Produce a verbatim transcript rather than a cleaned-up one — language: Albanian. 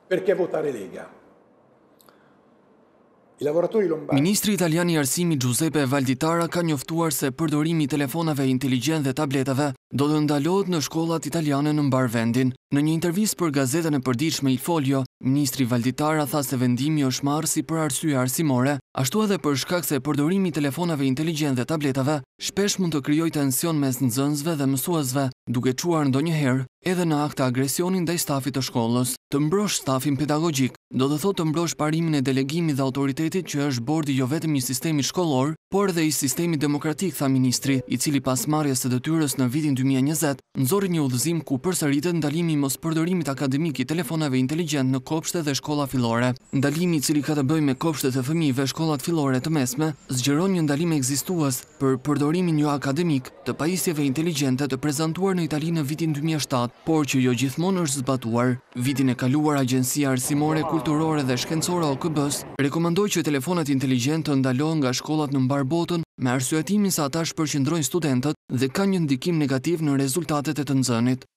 Perché votare Lega? I lavoratori lombardi. Ministri italian i arsimit Giuseppe Valditara ka njoftuar se përdorimi i telefonave inteligjent dhe tabletave do të ndalohet në shkollat italiane në mbar vendin. Në një intervistë për gazetën e përditshme Il Folio, ministri Valditara tha se vendimi është marrë si për arsye arsimore, ashtu edhe për shkak se përdorimi i telefonave inteligjent dhe tabletave shpesh mund të krijojë tension mes nxënësve dhe mësuesve, duke çuar ndonjëherë edhe në akt të agresionin ndaj stafit të shkollës. Të mbrosh stafin pedagogjik do të thotë të mbrosh parimin e delegimit dhe autoritetit që është bordi jo vetëm i sistemit shkollor, por edhe i sistemit demokratik, tha ministri, i cili pas marrjes së detyrës në vitin dy mijë e njëzet nxorri një udhëzim ku përsëritet ndalimi i mospërdorimit akademik i telefonave inteligjent në kopshte dhe shkolla fillore. Ndalimi i cili ka të bëjë me kopshtet e fëmijëve, shkollat fillore të mesme, zgjeron një ndalim ekzistues për përdorimin jo akademik të pajisjeve inteligjente të prezantuar në Itali në vitin dy mijë e shtatë, por që jo gjithmonë është zbatuar. Vitin e kaluar, Agjencia Arsimore, Kulturore dhe Shkencore O K B-s rekomandoi që telefonat inteligjent të ndalohen nga shkollat në mbar botën me arsyetimin se ata shpërqendrojnë studentët dhe kanë një ndikim negativ në rezultatet e të nxënit.